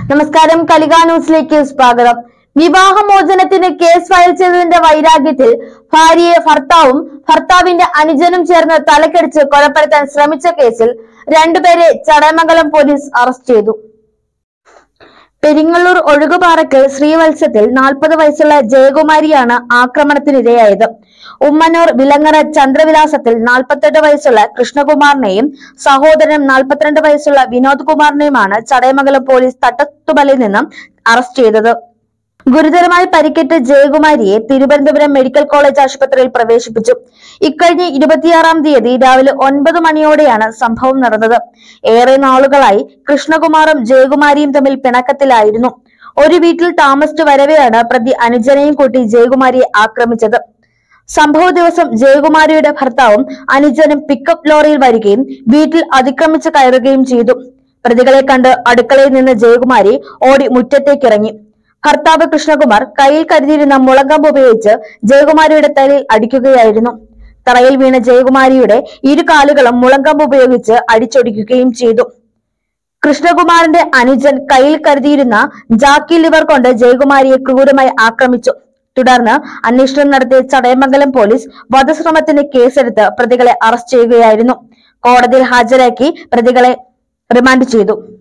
നമസ്കാരം, കലിക ന്യൂസിലേക്ക് സ്വാഗതം. വിവാഹമോചനത്തിന് കേസ് ഫയൽ ചെയ്തതിന്റെ വൈരാഗ്യത്തിൽ ഭാര്യയെ ഭർത്താവിന്റെ അനുജനും ചേർന്ന് തലക്കടിച്ച് കൊലപ്പെടുത്താൻ ശ്രമിച്ച കേസിൽ രണ്ടുപേരെ ചടയമംഗലം പോലീസ് അറസ്റ്റ് ചെയ്തു. പെരിങ്ങള്ളൂർ ഒഴുകുപാറയ്ക്കൽ ശ്രീവത്സത്തിൽ 40 വയസ്സുള്ള ജയകുമാരിയാണ് ആക്രമണത്തിനിരയായത്. ഉമ്മന്നൂർ വിലങ്ങര ചന്ദ്രവിലാസത്തിൽ 48 വയസ്സുള്ള കൃഷ്ണകുമാറിനെയും സഹോദരൻ 42 വയസ്സുള്ള വിനോദ് കുമാറിനെയുമാണ് ചടയമംഗലം പോലീസ് തട്ടത്തുമലയിൽ നിന്നും അറസ്റ്റ് ചെയ്തത്. ഗുരുതരമായി പരിക്കേറ്റ ജയകുമാരിയെ തിരുവനന്തപുരം മെഡിക്കൽ കോളേജ് ആശുപത്രിയിൽ പ്രവേശിപ്പിച്ചു. ഇക്കഴിഞ്ഞ 26-ാം തീയതി രാവിലെ 9 മണിയോടെയാണ് സംഭവം നടന്നത്. ഏറെ നാളുകളായി കൃഷ്ണകുമാറും ജയകുമാരിയും തമ്മിൽ പിണക്കത്തിലായിരുന്നു. ഒരു വീട്ടിൽ താമസിച്ചു വരവെയാണ് പ്രതി അനുജനെയും കൂട്ടി ജയകുമാരിയെ ആക്രമിച്ചത്. സംഭവ ദിവസം ജയകുമാരിയുടെ ഭർത്താവും അനുജനും പിക്കപ്പ് ലോറിയിൽ വരികയും വീട്ടിൽ അതിക്രമിച്ച് കയറുകയും ചെയ്തു. പ്രതികളെ കണ്ട് അടുക്കളയിൽ നിന്ന് ജയകുമാരി ഓടി മുറ്റത്തേക്കിറങ്ങി. ഭർത്താവ് കൃഷ്ണകുമാർ കയ്യിൽ കരുതിയിരുന്ന മുളങ്കമ്പ് ഉപയോഗിച്ച് ജയകുമാരിയുടെ തലയിൽ അടിക്കുകയായിരുന്നു. തറയിൽ വീണ ജയകുമാരിയുടെ ഇരു കാലുകളും മുളങ്കമ്പ് ഉപയോഗിച്ച് അടിച്ചൊടിക്കുകയും ചെയ്തു. കൃഷ്ണകുമാറിന്റെ അനുജൻ കയ്യിൽ കരുതിയിരുന്ന ജാക്കി ലിവർ കൊണ്ട് ജയകുമാരിയെ ക്രൂരമായി ആക്രമിച്ചു. തുടർന്ന് അന്വേഷണം നടത്തിയ ചടയമംഗലം പോലീസ് വധശ്രമത്തിന് കേസെടുത്ത് പ്രതികളെ അറസ്റ്റ് ചെയ്യുകയായിരുന്നു. കോടതിയിൽ ഹാജരാക്കി പ്രതികളെ റിമാൻഡ് ചെയ്തു.